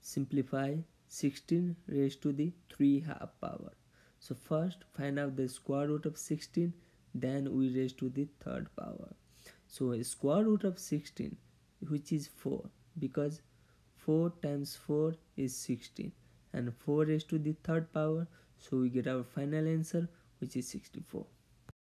simplify 16 raised to the 3 half power. So first find out the square root of 16, then we raise to the third power. So square root of 16, which is 4, because 4 times 4 is 16 and 4 raised to the third power, so we get our final answer, which is 64.